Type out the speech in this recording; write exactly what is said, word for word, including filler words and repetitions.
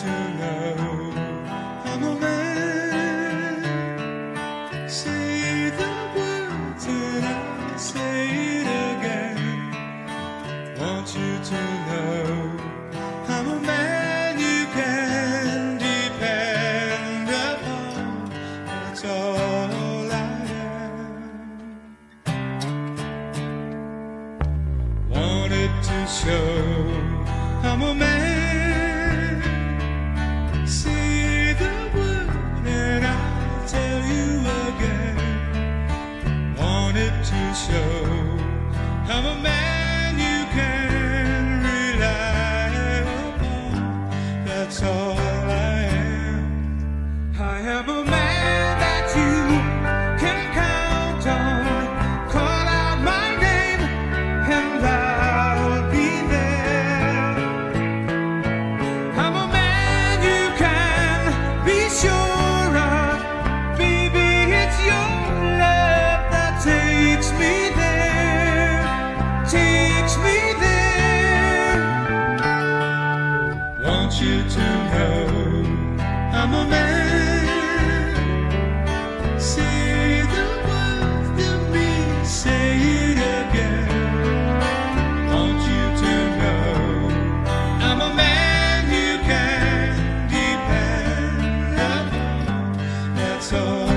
to know I'm a man. Say the words and I'll say it again. Want you to know I'm a man you can depend upon. That's all I am. Wanted to show I'm a man. Say the word and I'll tell you again. Wanted to show I'm a man you can rely upon. That's all I am. I am a man that you can count on. Call out my name and I'll be there. I'm a man you can be sure of. Baby, it's your love that takes me there, takes me there. Want you to know I'm a man. Say the words to me, say it again. Want you to know I'm a man you can depend upon. That's all.